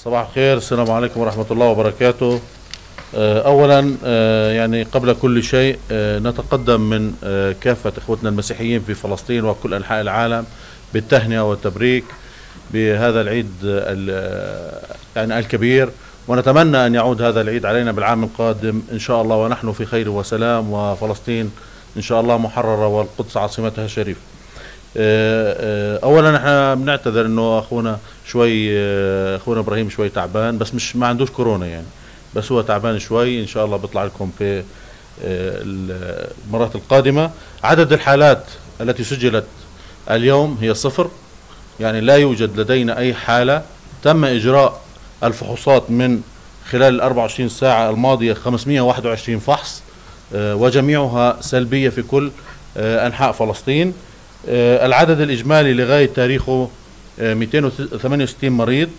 صباح الخير، السلام عليكم ورحمة الله وبركاته. أولا يعني قبل كل شيء نتقدم من كافة إخوتنا المسيحيين في فلسطين وكل أنحاء العالم بالتهنئة والتبريك بهذا العيد يعني الكبير، ونتمنى أن يعود هذا العيد علينا بالعام القادم إن شاء الله ونحن في خير وسلام، وفلسطين إن شاء الله محررة والقدس عاصمتها الشريفة. اولا احنا بنعتذر انه اخونا ابراهيم شوي تعبان، بس مش ما عندوش كورونا يعني، بس هو تعبان شوي. ان شاء الله بيطلع لكم في المرات القادمة. عدد الحالات التي سجلت اليوم هي 0، يعني لا يوجد لدينا اي حالة. تم اجراء الفحوصات من خلال ال 24 ساعة الماضية 521 فحص، وجميعها سلبية في كل انحاء فلسطين. العدد الإجمالي لغاية تاريخه 268 مريض.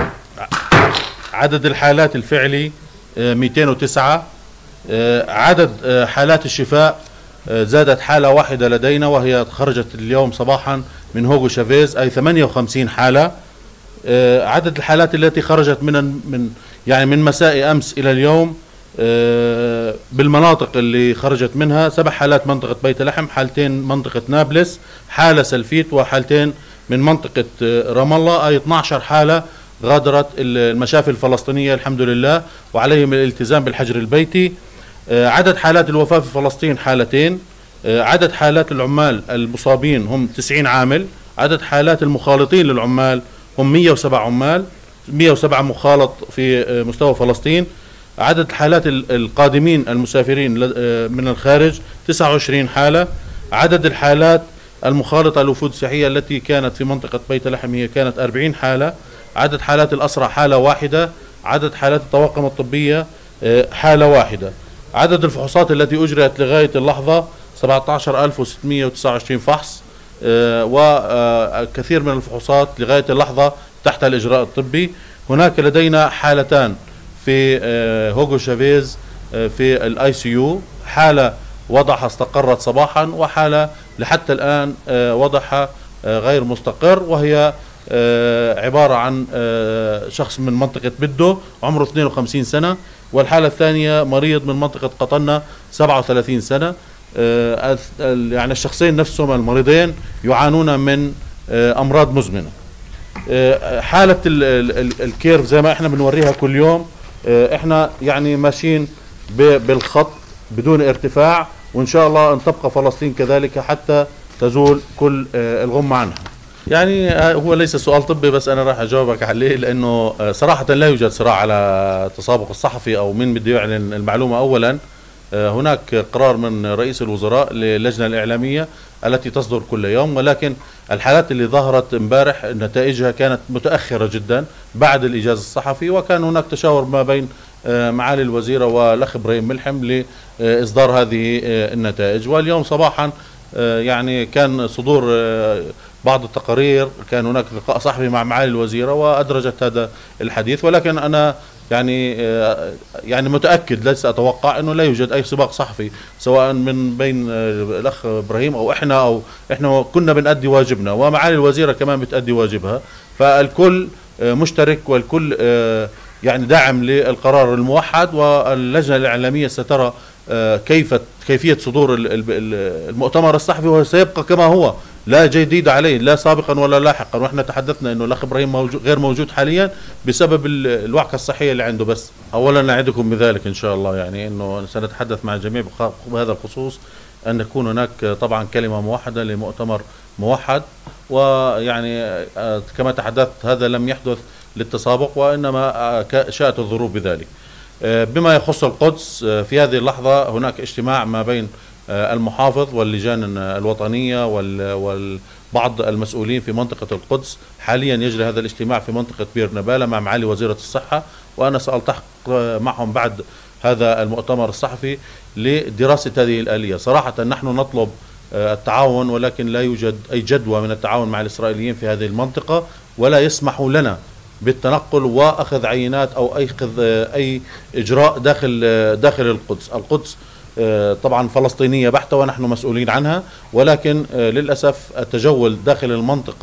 عدد الحالات الفعلي 209. عدد حالات الشفاء زادت حالة واحدة لدينا، وهي خرجت اليوم صباحا من هوغو شافيز، أي 58 حالة. عدد الحالات التي خرجت من مساء أمس إلى اليوم بالمناطق اللي خرجت منها 7 حالات منطقة بيت لحم، حالتين منطقة نابلس، حالة سلفيت، وحالتين من منطقة رام الله، أي 12 حالة غادرت المشافي الفلسطينية الحمد لله، وعليهم الالتزام بالحجر البيتي. عدد حالات الوفاة في فلسطين حالتين. عدد حالات العمال المصابين هم 90 عامل. عدد حالات المخالطين للعمال هم 107 عمال، 107 مخالط في مستوى فلسطين. عدد حالات القادمين المسافرين من الخارج 29 حالة. عدد الحالات المخالطة للوفود السياحية التي كانت في منطقة بيت لحم هي كانت 40 حالة. عدد حالات الأسرى حالة واحدة. عدد حالات الطواقم الطبية حالة واحدة. عدد الفحوصات التي أجريت لغاية اللحظة 17629 فحص، وكثير من الفحوصات لغاية اللحظة تحت الإجراء الطبي. هناك لدينا حالتان في هوغو شافيز في الاي سي يو، حالة وضعها استقرت صباحا، وحالة لحتى الآن وضعها غير مستقر، وهي عبارة عن شخص من منطقة بدو عمره 52 سنة، والحالة الثانية مريض من منطقة قطنة 37 سنة. يعني الشخصين نفسهم المريضين يعانون من أمراض مزمنة. حالة الكيرف زي ما احنا بنوريها كل يوم، احنا يعني ماشيين بالخط بدون ارتفاع، وان شاء الله ان تبقى فلسطين كذلك حتى تزول كل الغمة عنها. يعني هو ليس سؤال طبي، بس انا راح اجاوبك عليه، لانه صراحة لا يوجد صراع على تسابق الصحفي او مين بده يعلن المعلومة. اولا هناك قرار من رئيس الوزراء للجنة الإعلامية التي تصدر كل يوم، ولكن الحالات اللي ظهرت امبارح نتائجها كانت متأخرة جدا بعد الإجازة الصحفي، وكان هناك تشاور ما بين معالي الوزيرة والأخ إبراهيم ملحم لإصدار هذه النتائج. واليوم صباحا يعني كان صدور بعض التقارير، كان هناك لقاء صحفي مع معالي الوزيرة وأدرجت هذا الحديث، ولكن أنا يعني متأكد، ليس أتوقع أنه لا يوجد أي سباق صحفي سواء من بين الأخ إبراهيم أو إحنا كنا بنأدي واجبنا، ومعالي الوزيرة كمان بتأدي واجبها، فالكل مشترك والكل يعني داعم للقرار الموحد، واللجنة الإعلامية سترى كيفية صدور المؤتمر الصحفي، وسيبقى كما هو، لا جديد عليه لا سابقا ولا لاحقا. واحنا تحدثنا انه الاخ ابراهيم غير موجود حاليا بسبب الوعكة الصحية اللي عنده. بس اولا نعدكم بذلك ان شاء الله، يعني انه سنتحدث مع الجميع بهذا الخصوص، ان يكون هناك طبعا كلمة موحدة لمؤتمر موحد. ويعني كما تحدثت هذا لم يحدث للتسابق، وانما شاءت الظروف بذلك. بما يخص القدس، في هذه اللحظة هناك اجتماع ما بين المحافظ واللجان الوطنية وبعض المسؤولين في منطقة القدس. حاليا يجري هذا الاجتماع في منطقة بير نبالة مع معالي وزيرة الصحة، وأنا سألتحق معهم بعد هذا المؤتمر الصحفي لدراسة هذه الآلية. صراحة نحن نطلب التعاون، ولكن لا يوجد أي جدوى من التعاون مع الإسرائيليين في هذه المنطقة، ولا يسمحوا لنا بالتنقل وأخذ عينات أو أي إجراء داخل القدس. القدس طبعا فلسطينية بحتة ونحن مسؤولين عنها، ولكن للأسف التجول داخل المنطقة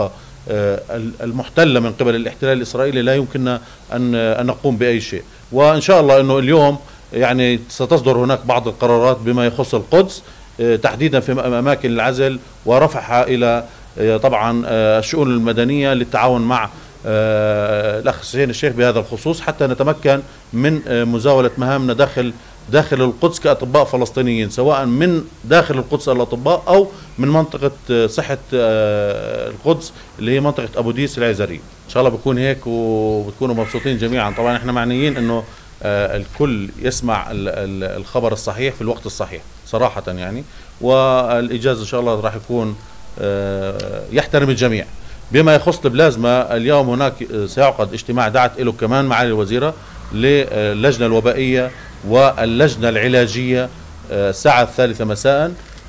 المحتلة من قبل الاحتلال الإسرائيلي لا يمكننا أن نقوم بأي شيء. وإن شاء الله أنه اليوم يعني ستصدر هناك بعض القرارات بما يخص القدس تحديدا في أماكن العزل ورفعها إلى طبعا الشؤون المدنية للتعاون مع الأخ حسين الشيخ بهذا الخصوص حتى نتمكن من مزاولة مهامنا داخل القدس كأطباء فلسطينيين، سواء من داخل القدس الأطباء أو من منطقة صحة القدس اللي هي منطقة أبو ديس العزري. إن شاء الله بكون هيك وبتكونوا مبسوطين جميعا. طبعا احنا معنيين أنه الكل يسمع الخبر الصحيح في الوقت الصحيح صراحة يعني، والإجازة إن شاء الله راح يكون يحترم الجميع. بما يخص البلازما اليوم هناك سيعقد اجتماع دعت له كمان معالي الوزيرة للجنة الوبائية واللجنة العلاجية الساعة 3 مساء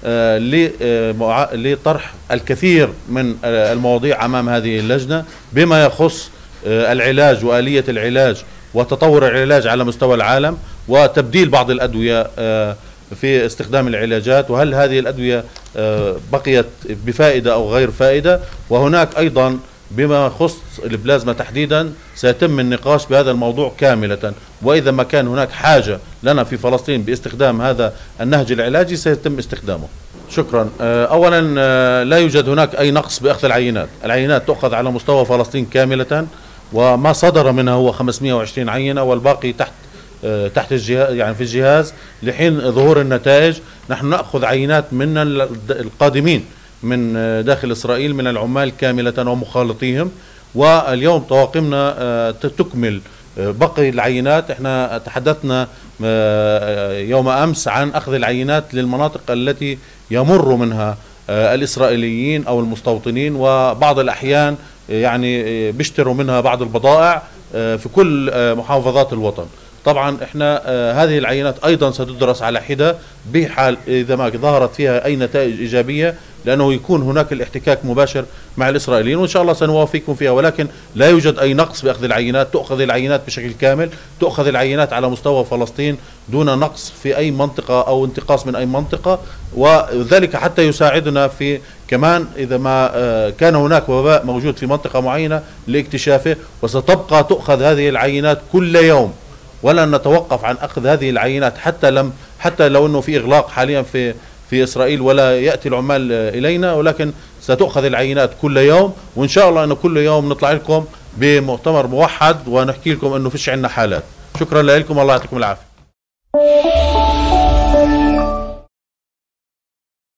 لطرح الكثير من المواضيع أمام هذه اللجنة بما يخص العلاج وآلية العلاج وتطور العلاج على مستوى العالم وتبديل بعض الأدوية في استخدام العلاجات، وهل هذه الأدوية بقيت بفائدة أو غير فائدة. وهناك أيضا بما يخص البلازما تحديدا سيتم النقاش بهذا الموضوع كاملة، وإذا ما كان هناك حاجة لنا في فلسطين باستخدام هذا النهج العلاجي سيتم استخدامه. شكرا. أولا لا يوجد هناك أي نقص بأخذ العينات تؤخذ على مستوى فلسطين كاملة، وما صدر منها هو 520 عينة والباقي تحت الجهاز يعني في الجهاز لحين ظهور النتائج. نحن نأخذ عينات من القادمين من داخل إسرائيل من العمال كاملة ومخالطيهم، واليوم طواقمنا تكمل بقي العينات. احنا تحدثنا يوم أمس عن أخذ العينات للمناطق التي يمر منها الإسرائيليين أو المستوطنين، وبعض الأحيان يعني بيشتروا منها بعض البضائع في كل محافظات الوطن. طبعا احنا هذه العينات ايضا ستدرس على حدة بحال اذا ما ظهرت فيها اي نتائج ايجابية، لانه يكون هناك الاحتكاك مباشر مع الاسرائيليين، وان شاء الله سنوافيكم فيها. ولكن لا يوجد اي نقص باخذ العينات، تؤخذ العينات بشكل كامل، تؤخذ العينات على مستوى فلسطين دون نقص في اي منطقة او انتقاص من اي منطقة، وذلك حتى يساعدنا في كمان اذا ما كان هناك وباء موجود في منطقة معينة لاكتشافه. وستبقى تؤخذ هذه العينات كل يوم، ولن نتوقف عن أخذ هذه العينات حتى لو أنه في إغلاق حاليا في إسرائيل ولا يأتي العمال إلينا، ولكن ستؤخذ العينات كل يوم. وإن شاء الله أنه كل يوم نطلع لكم بمؤتمر موحد ونحكي لكم أنه فيش عندنا حالات. شكرا لكم، الله يعطيكم العافية.